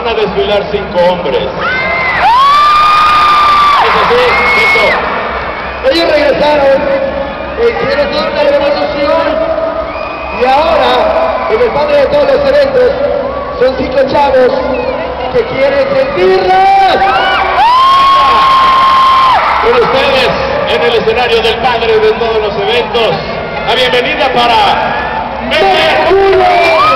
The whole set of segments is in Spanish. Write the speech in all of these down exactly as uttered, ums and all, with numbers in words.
van a desfilar cinco hombres. ¿Es así? Eso. Ellos regresaron, hicieron toda una revolución y ahora, en el padre de todos los eventos, son cinco chavos que quieren sentirlos. Con ustedes, en el escenario del padre de todos los eventos, la bienvenida para Mercurio.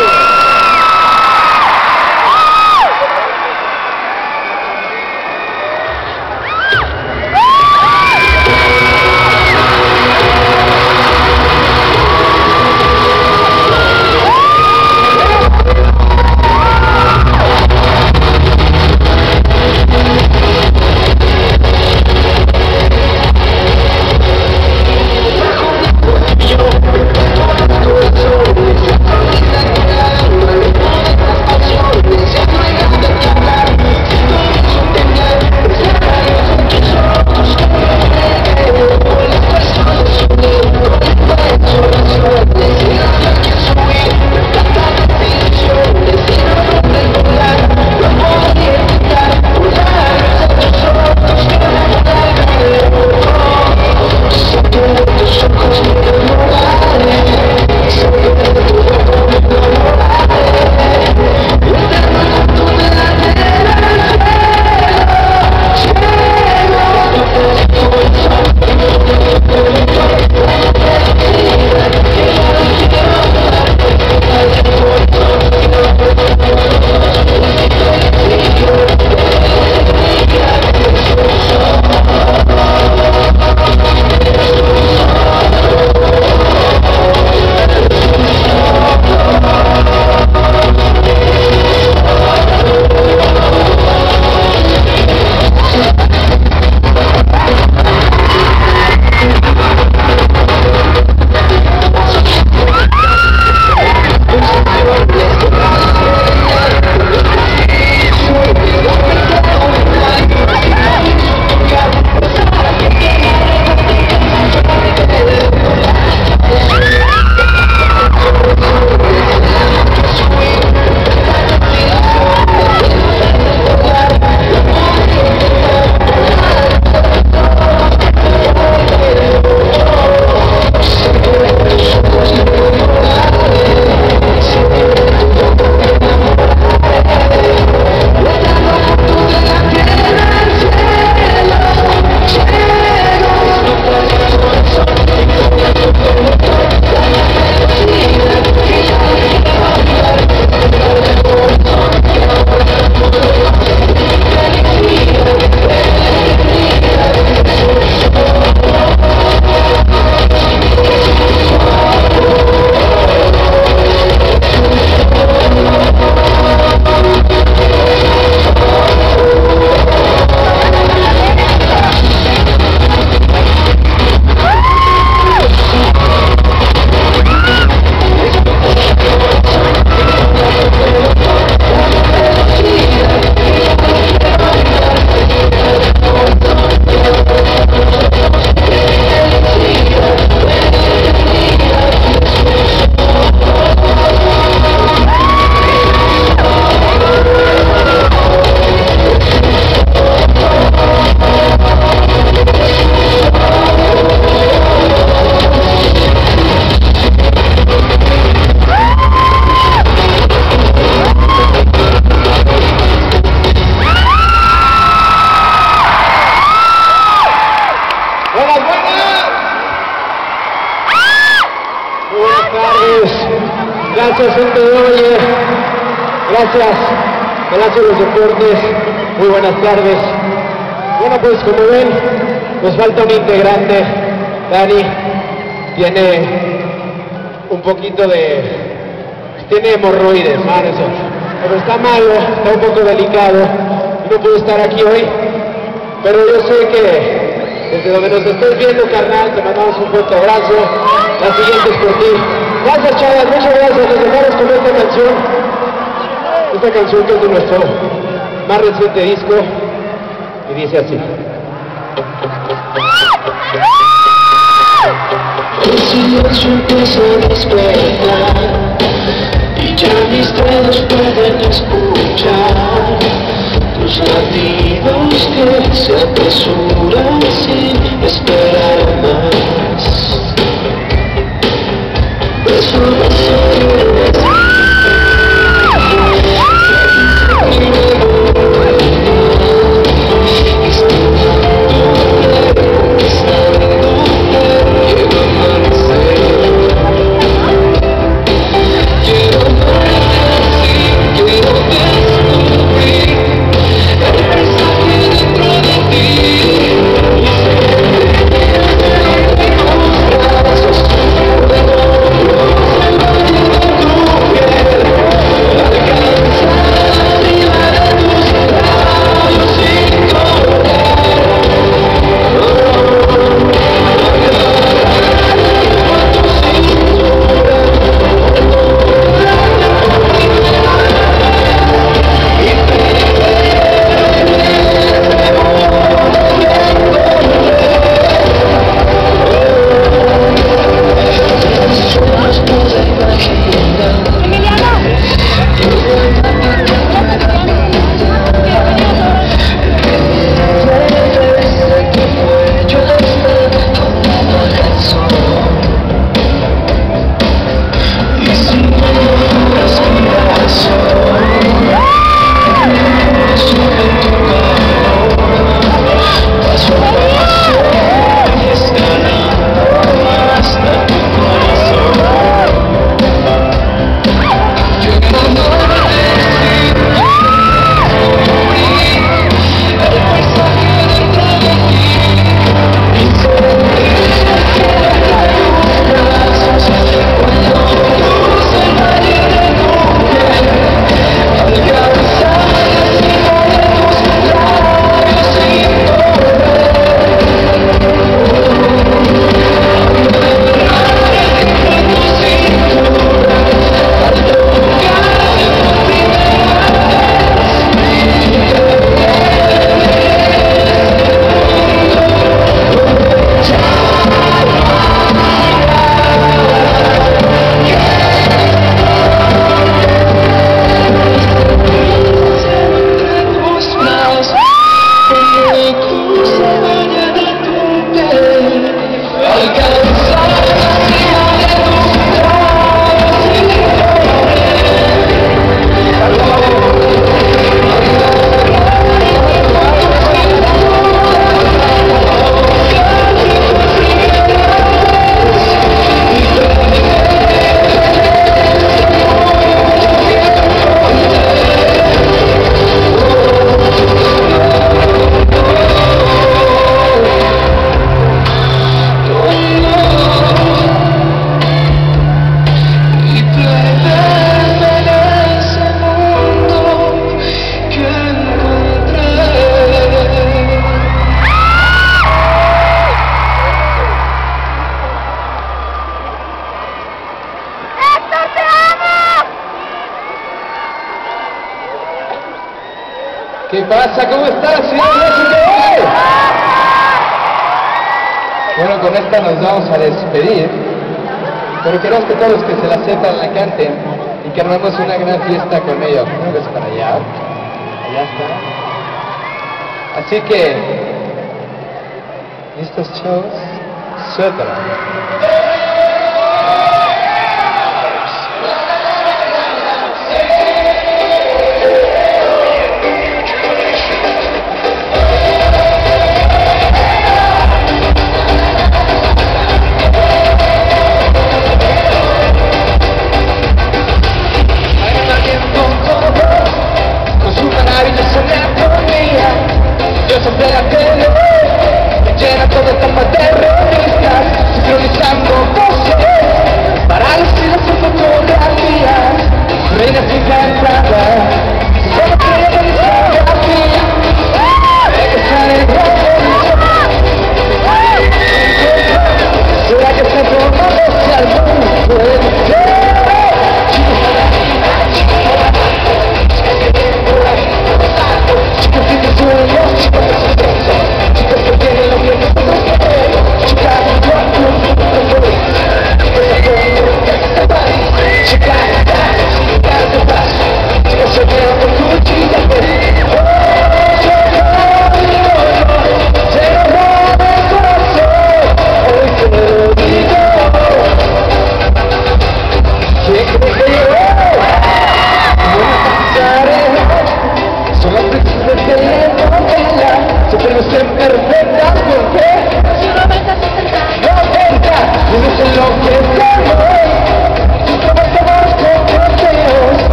Gracias, gente de Oye. Gracias, Palacio de los Deportes. Muy buenas tardes. Bueno, pues como ven, nos falta un integrante. Dani tiene un poquito de... tiene hemorroides, ¿no? Eso. Pero está malo, está un poco delicado y no pudo estar aquí hoy. Pero yo sé que desde donde nos estés viendo, carnal, te mandamos un fuerte abrazo. La siguiente es por ti. Gracias, chavas, muchas gracias. Nos dejamos con esta canción. Esta canción que es de nuestro más reciente disco y dice así. El silencio empieza a despertar y ya mis dedos pueden escuchar ¿Qué pasa? ¿Cómo estás? ¿Sí? Bueno, con esta nos vamos a despedir, pero queremos que todos los que se la sepan la canten y que armemos una gran fiesta con ellos. ¿Ves para allá? Allá está. Así que, ¿listos, chavos? Suéltala.